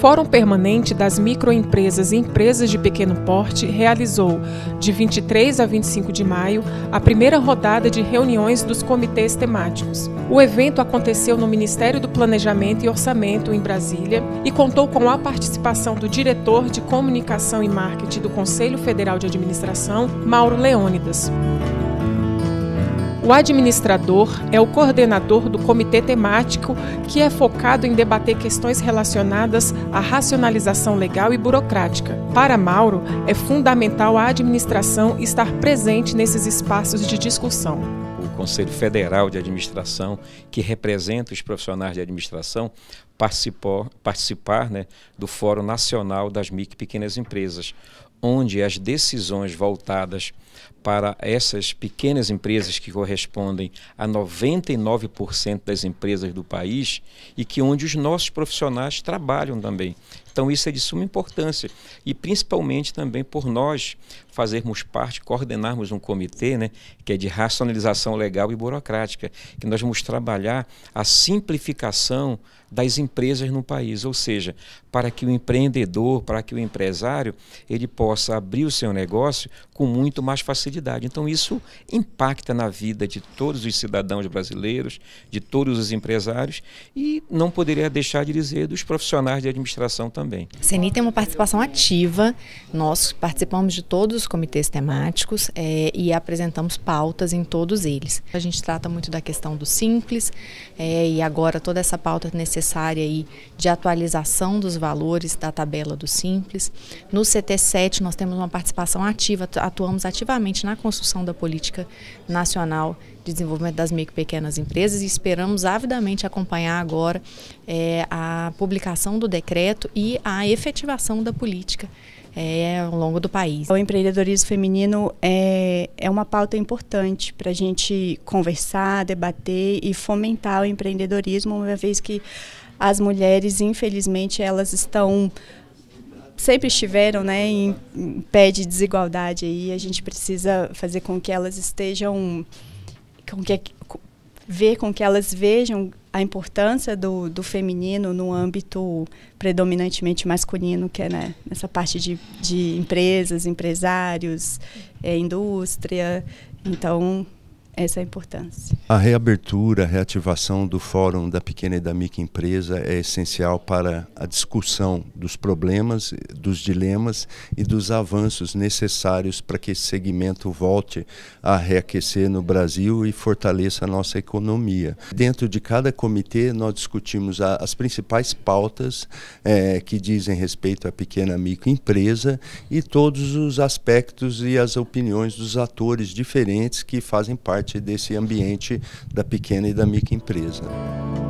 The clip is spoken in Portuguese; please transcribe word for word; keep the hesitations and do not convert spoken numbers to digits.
Fórum Permanente das Microempresas e Empresas de Pequeno Porte realizou, de vinte e três a vinte e cinco de maio, a primeira rodada de reuniões dos comitês temáticos. O evento aconteceu no Ministério do Planejamento e Orçamento, em Brasília, e contou com a participação do diretor de Comunicação e Marketing do Conselho Federal de Administração, Mauro Leônidas. O administrador é o coordenador do comitê temático, que é focado em debater questões relacionadas à racionalização legal e burocrática. Para Mauro, é fundamental a administração estar presente nesses espaços de discussão. O Conselho Federal de Administração, que representa os profissionais de administração, participou, participar né, do Fórum Nacional das Micro e Pequenas Empresas, onde as decisões voltadas para essas pequenas empresas, que correspondem a noventa e nove por cento das empresas do país, e que onde os nossos profissionais trabalham também. Então isso é de suma importância, e principalmente também por nós fazermos parte, coordenarmos um comitê, né, que é de racionalização legal e burocrática, que nós vamos trabalhar a simplificação das empresas no país, ou seja, para que o empreendedor, para que o empresário, ele possa abrir o seu negócio com muito mais facilidade. Então isso impacta na vida de todos os cidadãos brasileiros, de todos os empresários, e não poderia deixar de dizer dos profissionais de administração também. A CENI tem uma participação ativa, nós participamos de todos os comitês temáticos é, e apresentamos pautas em todos eles. A gente trata muito da questão do Simples é, e agora toda essa pauta necessária aí de atualização dos valores da tabela do Simples. No C T sete nós temos uma participação ativa, atuamos ativamente na construção da política nacional de desenvolvimento das micro e pequenas empresas e esperamos avidamente acompanhar agora é, a publicação do decreto e a efetivação da política é, ao longo do país. O empreendedorismo feminino é, é uma pauta importante para a gente conversar, debater e fomentar o empreendedorismo, uma vez que as mulheres, infelizmente, elas estão sempre estiveram, né, em, em pé de desigualdade, e a gente precisa fazer com que elas estejam, com que, ver com que elas vejam a importância do, do feminino no âmbito predominantemente masculino, que é, né, nessa parte de, de empresas, empresários, é, indústria. Então, essa é a importância. A reabertura, a reativação do Fórum da Pequena e da Microempresa é essencial para a discussão dos problemas, dos dilemas e dos avanços necessários para que esse segmento volte a reaquecer no Brasil e fortaleça a nossa economia. Dentro de cada comitê nós discutimos a, as principais pautas é, que dizem respeito à pequena e microempresa e todos os aspectos e as opiniões dos atores diferentes que fazem parte desse ambiente da pequena e da microempresa.